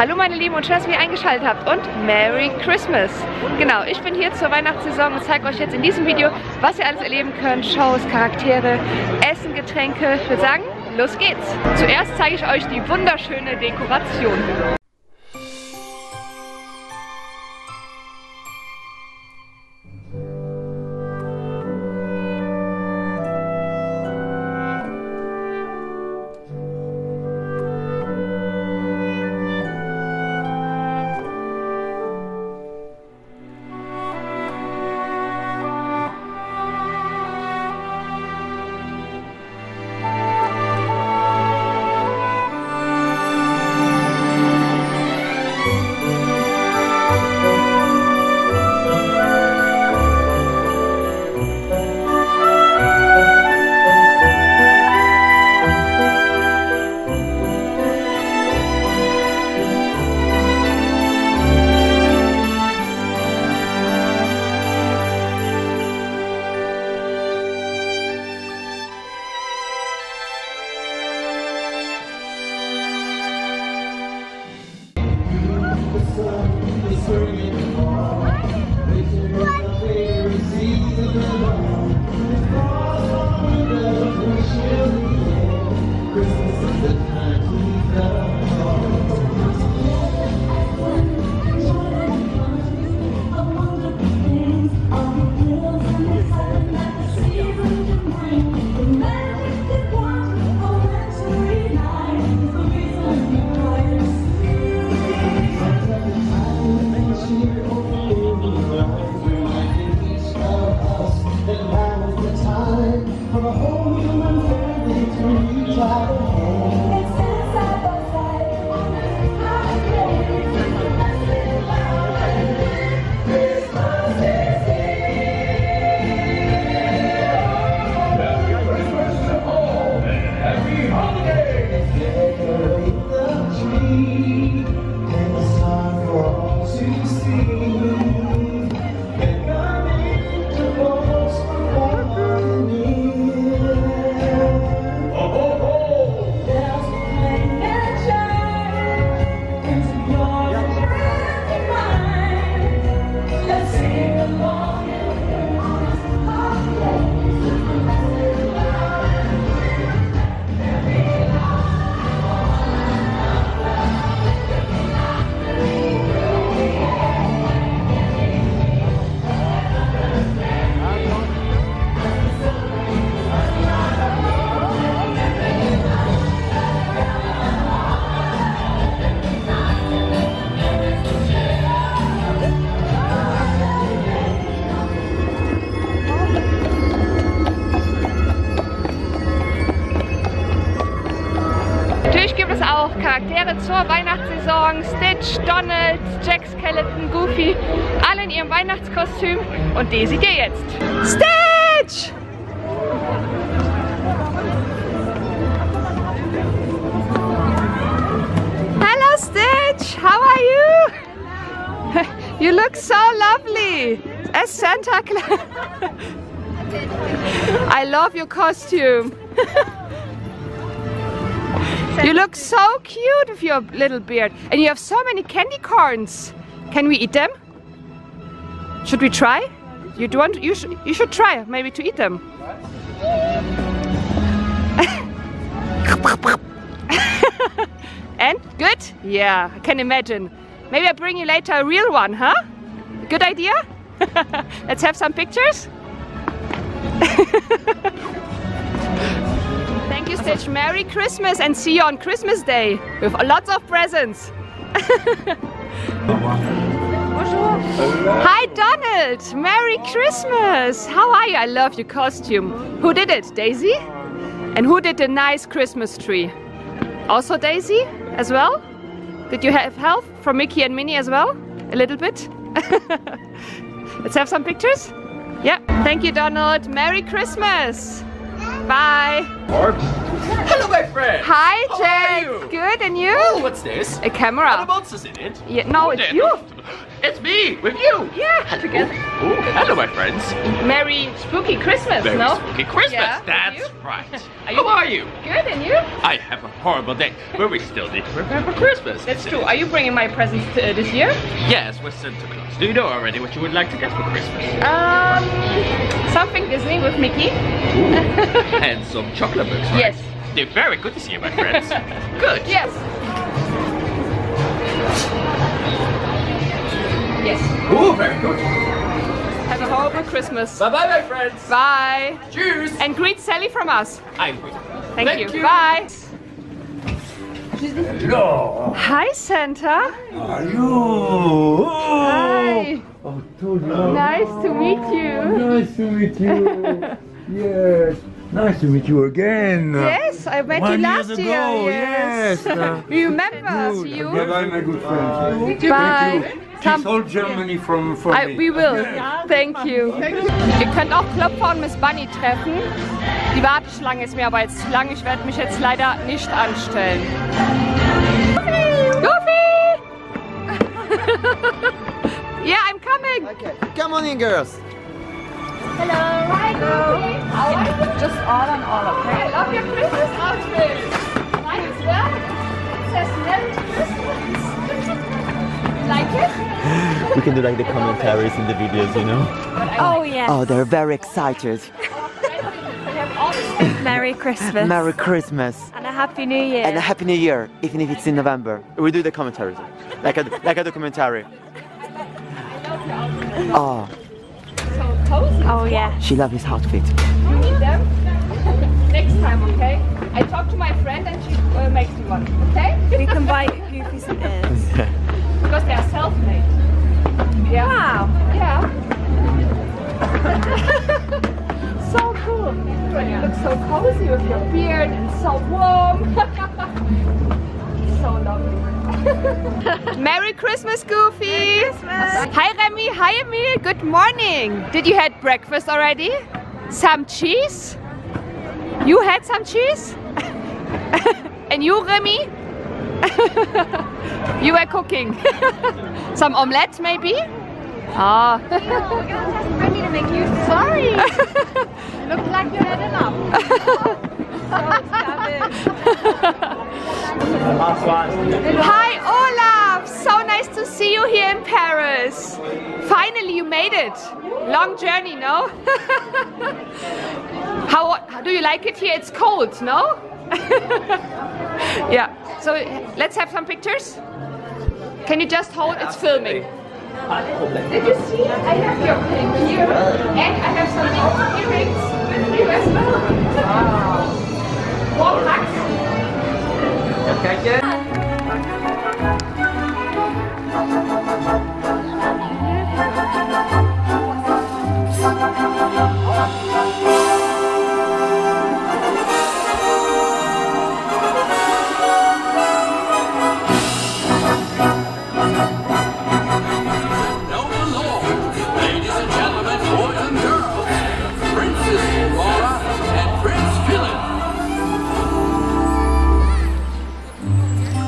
Hallo meine Lieben und schön, dass ihr eingeschaltet habt und Merry Christmas! Genau, ich bin hier zur Weihnachtssaison und zeige euch jetzt in diesem Video, was ihr alles erleben könnt. Shows, Charaktere, Essen, Getränke. Ich würde sagen, los geht's! Zuerst zeige ich euch die wunderschöne Dekoration. Auch Charaktere zur Weihnachtssaison, Stitch, Donald, Jack Skellington, Goofy, alle in ihrem Weihnachtskostüm und die seht ihr jetzt. Stitch! Hello Stitch, how are you? You look so lovely as Santa Claus. I love your costume. You look so cute with your little beard. And you have so many candy corns. Can we eat them? Should we try? You should try maybe to eat them. And? Good? Yeah, I can imagine. Maybe I bring you later a real one, huh? Good idea? Let's have some pictures. Thank you, Stitch. Merry Christmas and see you on Christmas Day with lots of presents. Hi, Donald. Merry Christmas. How are you? I love your costume. Who did it? Daisy? And who did the nice Christmas tree? Also Daisy as well? Did you have help from Mickey and Minnie as well? A little bit? Let's have some pictures? Yeah. Thank you, Donald. Merry Christmas. Bye. Hello, my friend. Hi, How Jack. are you? Good, and you? Oh, what's this? A camera. What else is in it? Yeah, no, it's you. It's me, with you. Yeah, Hello. together. Oh, hello, my friends. Merry spooky Christmas, Merry no? spooky Christmas. Yeah, That's you? right. Are you- How are you? Good, and you? I have a horrible day, but we still need to prepare for Christmas. That's true. Are you bringing my presents this year? Yes, with Santa Claus. Do you know already what you would like to get for Christmas? Something Disney with Mickey. And some chocolate books, right? Yes. They're very good to see you, my friends. Good. Yes. Yes. Oh, very good. Have a horrible Christmas. Bye-bye, my friends. Bye. Cheers. And greet Sally from us. I will. Thank you. Bye. Hello. Hi, Santa. How are you? Hi. Oh, so lovely. Nice to meet you. Nice to meet you. Yes. Nice to meet you again. Yes, I met you 1 last year year. ago. Yes. Yes. You remember us, Good. you? Bye-bye, my good friend. Bye. Thank you. Kiss all Germany from me. We will. Thank you. Ihr könnt auch Klopfer und Miss Bunny treffen. Die Warteschlange ist mir aber jetzt zu lang. Ich werde mich jetzt leider nicht anstellen. Goofy! Yeah, I'm coming. Okay, come on in, girls. Hello. Hi, Goofy. How are you? Just all, okay? I love your Christmas outfit. Mine as well. It says Merry Christmas. Like it? We can do like the commentaries in the videos, you know? Oh yes. Oh, they're very excited. Merry Christmas. Merry Christmas. And a Happy New Year. And a Happy New Year, even if it's in November. We do the commentaries, like a documentary. Oh, So cozy. Oh yeah. she loves his outfit. You need them next time, okay? I talked to my friend and she makes me one, okay? We can buy Goofy some ears. Because they are self-made. Yeah. Wow. Yeah. So cool. And you look so cozy with your beard and so warm. So lovely. Merry Christmas, Goofy! Merry Christmas! Hi Remy, hi Emil, good morning! Did you had breakfast already? Some cheese? You had some cheese? And you, Remy? You were cooking. Some omelette maybe? Ah. We're going to ask Remy to make you. Sorry. Looked like you had enough. Hi Olaf! So nice to see you here in Paris. Finally you made it. Long journey, no? How do you like it here? It's cold, no? Yeah. So let's have some pictures. Can you just hold? It's filming. Did you see? I have your pin here, and I have some earrings with you as well. Wow. Warm hugs. Know the law. Ladies and gentlemen, boys and girls, Princess Aurora and Prince Philip.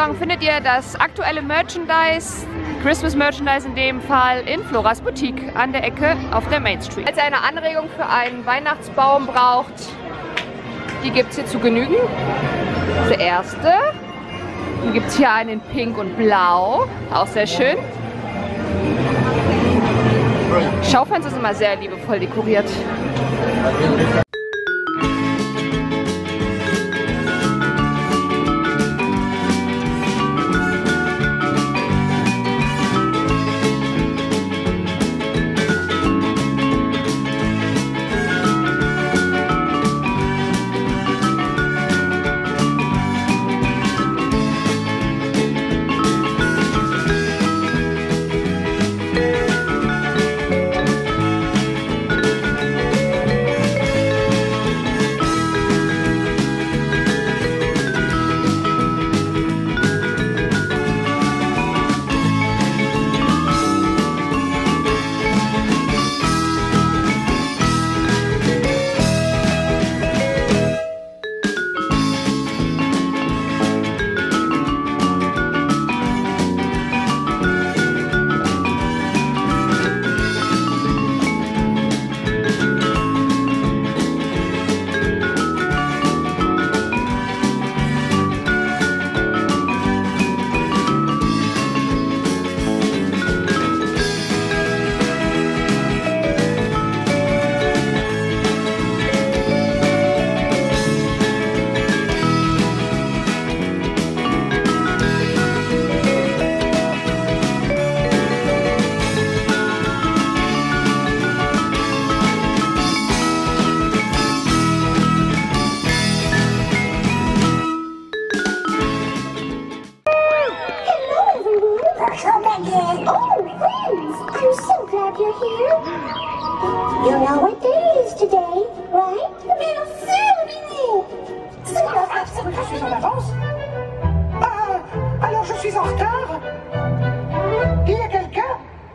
Übermorgen findet ihr das aktuelle Merchandise, Christmas Merchandise in dem Fall, in Floras Boutique an der Ecke auf der Main Street. Falls ihr eine Anregung für einen Weihnachtsbaum braucht, die gibt es hier zu genügen. Der erste. Dann gibt es hier einen in Pink und Blau, auch sehr schön. Schaufenster sind immer sehr liebevoll dekoriert. You know what day it is today, right? Mais c'est que je suis en avance. Ah, alors je suis en retard. Il y a quelqu'un?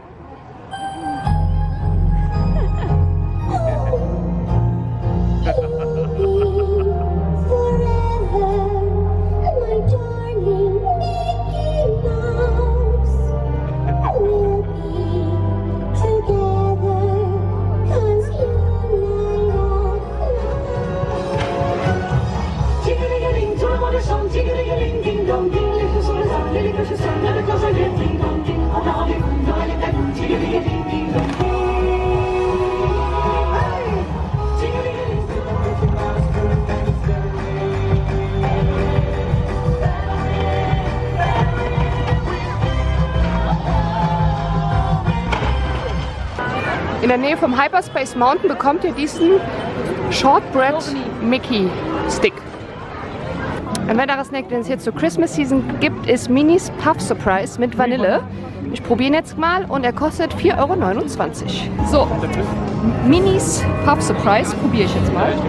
In der Nähe vom Hyperspace Mountain bekommt ihr diesen Shortbread Mickey Stick. Ein weiterer Snack, den es hier zur Christmas Season gibt, ist Minis Puff Surprise mit Vanille. Ich probiere ihn jetzt mal und er kostet 4,29 €. So, Minis Puff Surprise probiere ich jetzt mal.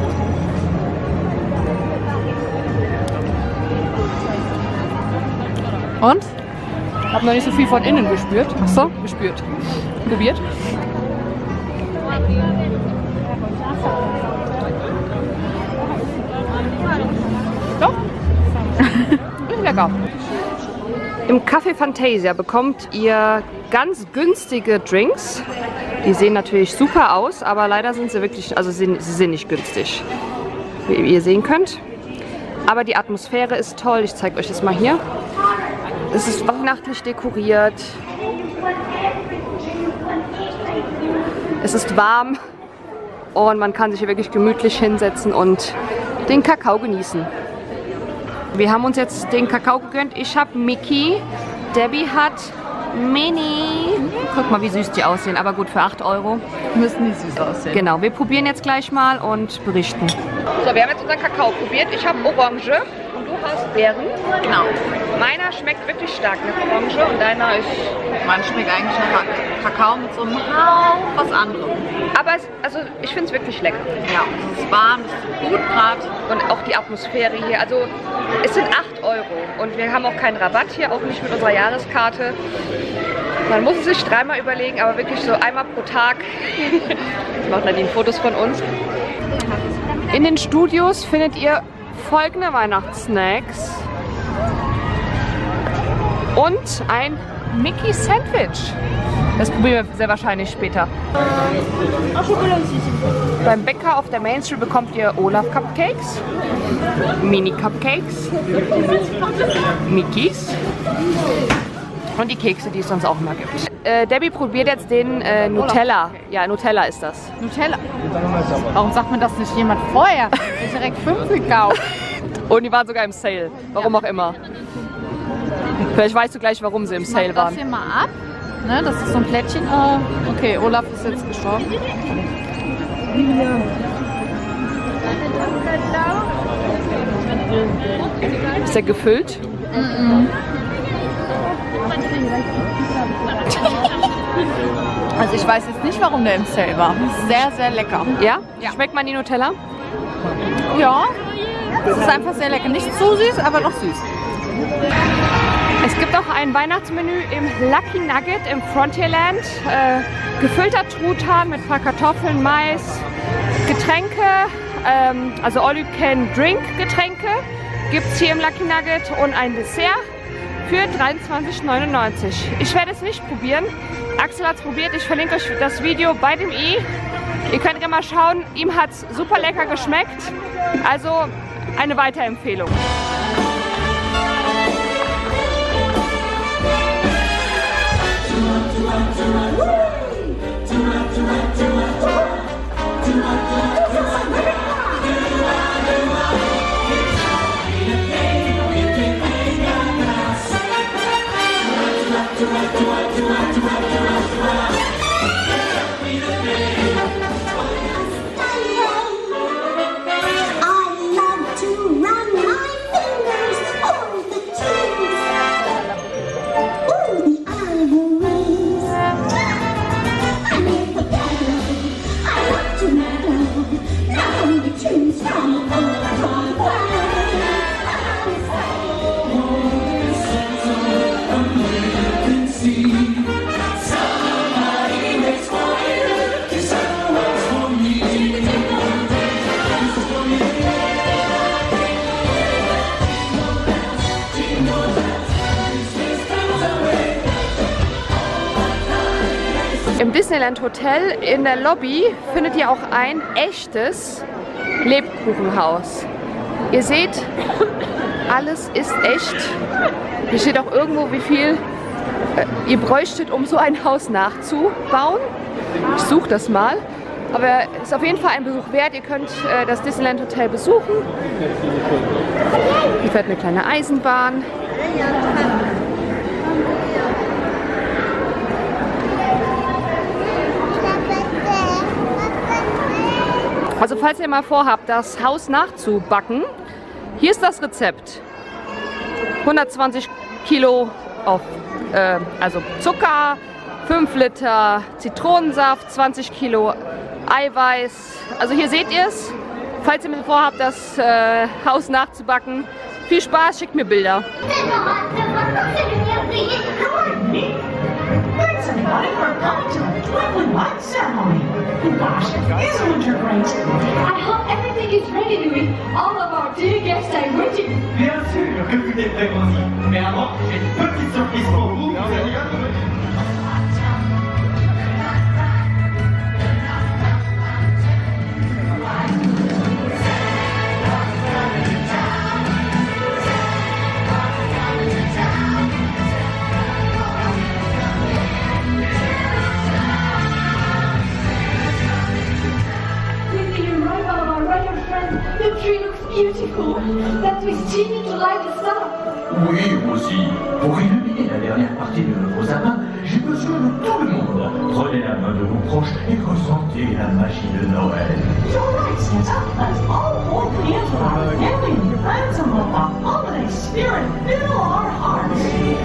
Und? Ich habe noch nicht so viel von innen gespürt. Achso, gespürt. Probiert. Doch. Ist lecker. Im Café Fantasia bekommt ihr ganz günstige Drinks. Die sehen natürlich super aus, aber leider sind sie wirklich, also sie sind nicht günstig, wie ihr sehen könnt. Aber die Atmosphäre ist toll. Ich zeige euch das mal hier. Es ist weihnachtlich dekoriert. Es ist warm und man kann sich hier wirklich gemütlich hinsetzen und den Kakao genießen. Wir haben uns jetzt den Kakao gegönnt. Ich habe Mickey, Debbie hat Mini. Guck mal, wie süß die aussehen, aber gut, für 8 €. Müssen die süß aussehen. Genau, wir probieren jetzt gleich mal und berichten. So, wir haben jetzt unseren Kakao probiert. Ich habe Orange und du hast Beeren. Genau. Meiner schmeckt wirklich stark nach Orange und deiner ist... Man schmeckt eigentlich nach Kakao mit so einem Hauch was anderem. Aber also ich finde es wirklich lecker. Ja, es ist warm, es ist gut gerade. Und auch die Atmosphäre hier. Also es sind 8 € und wir haben auch keinen Rabatt hier, auch nicht mit unserer Jahreskarte. Man muss es sich dreimal überlegen, aber wirklich so einmal pro Tag. Jetzt macht Nadine Fotos von uns. In den Studios findet ihr folgende Weihnachtssnacks. Und ein Mickey Sandwich. Das probieren wir sehr wahrscheinlich später. Beim Bäcker auf der Main Street bekommt ihr Olaf Cupcakes, Mini Cupcakes, Mickeys und die Kekse, die es sonst auch immer gibt. Debbie probiert jetzt den Nutella. Ja, Nutella ist das. Nutella. Warum sagt mir das nicht jemand vorher? Ich habe direkt 5 gekauft. Und die waren sogar im Sale. Warum auch immer. Vielleicht weißt du gleich, warum sie im Sale waren. Das hier mal ab. Ne, das ist so ein Plättchen. Okay, Olaf ist jetzt gestorben. Ist der gefüllt? Also ich weiß jetzt nicht, warum der im Sale war. Sehr, sehr lecker. Ja? Schmeckt man die Nutella? Ja, es ist einfach sehr lecker. Nicht zu süß, aber doch süß. Es gibt auch ein Weihnachtsmenü im Lucky Nugget im Frontierland. Gefüllter Truthahn mit ein paar Kartoffeln, Mais, Getränke, also All-You-Can-Drink-Getränke gibt es hier im Lucky Nugget und ein Dessert für 23,99 €. Ich werde es nicht probieren. Axel hat es probiert. Ich verlinke euch das Video bei dem i. Ihr könnt gerne mal schauen. Ihm hat es super lecker geschmeckt. Also eine Weiterempfehlung. Im Disneyland Hotel in der Lobby findet ihr auch ein echtes Lebkuchenhaus. Ihr seht, alles ist echt. Hier steht auch irgendwo, wie viel ihr bräuchtet, um so ein Haus nachzubauen. Ich suche das mal. Aber es ist auf jeden Fall ein Besuch wert. Ihr könnt das Disneyland Hotel besuchen. Hier fährt eine kleine Eisenbahn. Also falls ihr mal vorhabt, das Haus nachzubacken, hier ist das Rezept. 120 Kilo also Zucker, 5 Liter Zitronensaft, 20 Kilo Eiweiß. Also hier seht ihr es. Falls ihr mal vorhabt, das Haus nachzubacken, viel Spaß, schickt mir Bilder. Thanks everybody for coming to the Twinkling Light ceremony. Gosh, is winter great? I hope everything is ready to meet all of our dear guests and waiting. Bien sûr que tout est prêt, Rosie. Mais avant, j'ai une petite surprise pour vous. The tree looks beautiful. That was Genie to light us up. Oui, Rosie. Pour illuminer la dernière partie de notre sapin, j'ai besoin de tout le monde. Prenez la main de vos proches et ressentez la magie de Noël. You're right, Santa. Let's all hold hands with our family and friends and let the holiday spirit fill our hearts.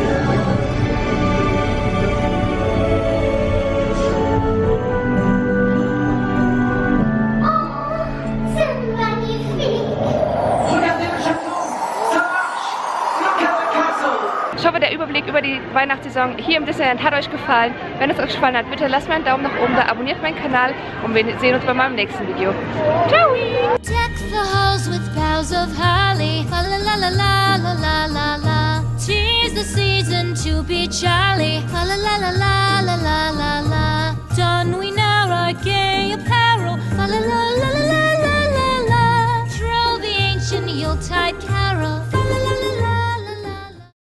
Ich hoffe, der Überblick über die Weihnachtssaison hier im Disneyland hat euch gefallen. Wenn es euch gefallen hat, bitte lasst mir einen Daumen nach oben da, abonniert meinen Kanal und wir sehen uns bei meinem nächsten Video. Ciao! Deck the halls with boughs of holly, fa la la la la la la la la. 'tis the season to be jolly. La la la la la.